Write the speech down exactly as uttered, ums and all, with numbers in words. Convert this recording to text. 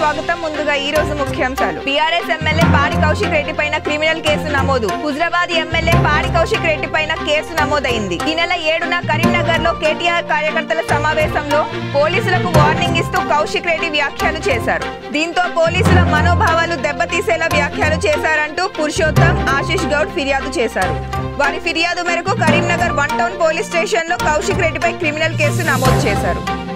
స్వాగతం. ముందుగా ఈ రోజు ముఖ్యాంశాలు. బీఆర్ఎస్ ఎమ్మెల్యే పాడి కౌశిక్ రెడ్డి పైన క్రిమినల్ కేసు నమోదు. హుజరాబాద్ ఎమ్మెల్యే పాడి కౌశిక్ రెడ్డి పైన కేసు నమోదైంది. ఈ నెల ఏడున కరీంనగర్ లో కేటీఆర్ కార్యకర్తల సమావేశంలో పోలీసులకు వార్నింగ్ ఇస్తూ కౌశిక్ రెడ్డి వ్యాఖ్యలు చేశారు. దీంతో పోలీసుల మనోభావాలు దెబ్బతీసేలా వ్యాఖ్యలు చేశారంటూ పురుషోత్తం, ఆశీష్ గౌడ్ ఫిర్యాదు చేశారు. వారి ఫిర్యాదు మేరకు Karimnagar one town police station లో కౌశిక్ రెడ్డిపై క్రిమినల్ కేసు నమోదు చేశారు.